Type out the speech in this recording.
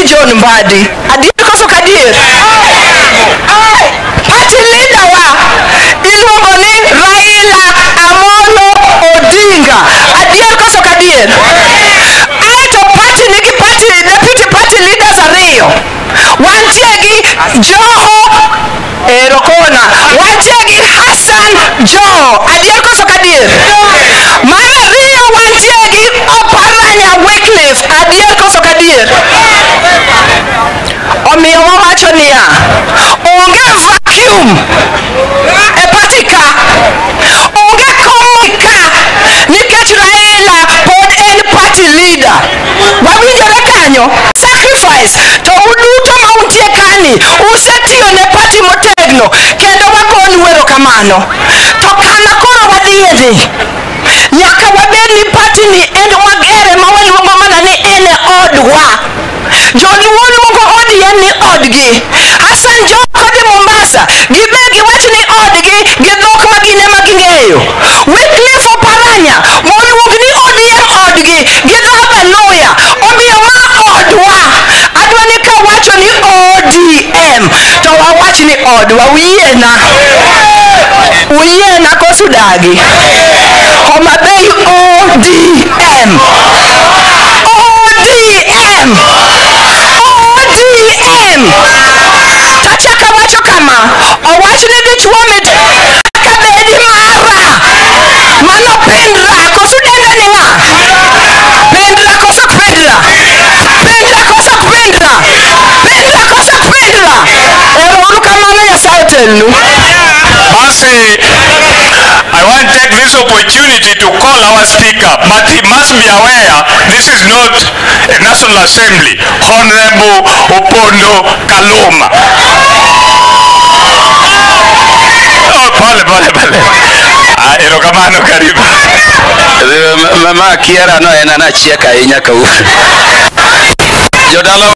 John Mbadi. Adier koso kadier. Party leader wa iluongo ni Raila Amolo Odinga. Adier koso kadier. Aito party nigi party deputy party leaders ariyo. Wantie gi Joho Erokona. Wantie gi Hassan Joho. Adier koso kadier. Mara ariyo wantie gi Oparanya Wycliffe. Adier koso kadier. Omiyo wawacho niya, onge vacuum e party ka, onge komika, nikech Raila pod en party leader. Wawinjore kanyo, sacrifice, to uduto mauntie kani, usetiyo ne party motegno, kendo wagonu erokamano. To kana koro wadhieni, nyaka wabed ni party ni en wagere mawaluongo mana ni en odwa. Joluo luongo ODM ni odgi. Hassan Joho kod Mombasa gibe giwach ni odgi gi dhok magine maging'eyo. Wycliffe Oparanya moluong ni ODM odgi gi dho Baluya. Omiyo ma odwa. Adwa ni kawacho ni ODM to wawach ni odwa. Uyiena koso dagi. Homabay ODM. ODM. Tachaka wacho kama, owach ni dichuo mit kabedi mara. Mano pendra, koso denda ni nga. Pendra koso pendra. Pendra koso pendra. Pendra koso pendra. Ero kamano ya sautelu. Basi, I want to take this opportunity to call our speaker, but he must be aware this is not a National Assembly. Honorable Opondo Kaluma. Oh, pale. Erokamano karibu. Mama Kiera no enana chieka inyaka u. Jodalo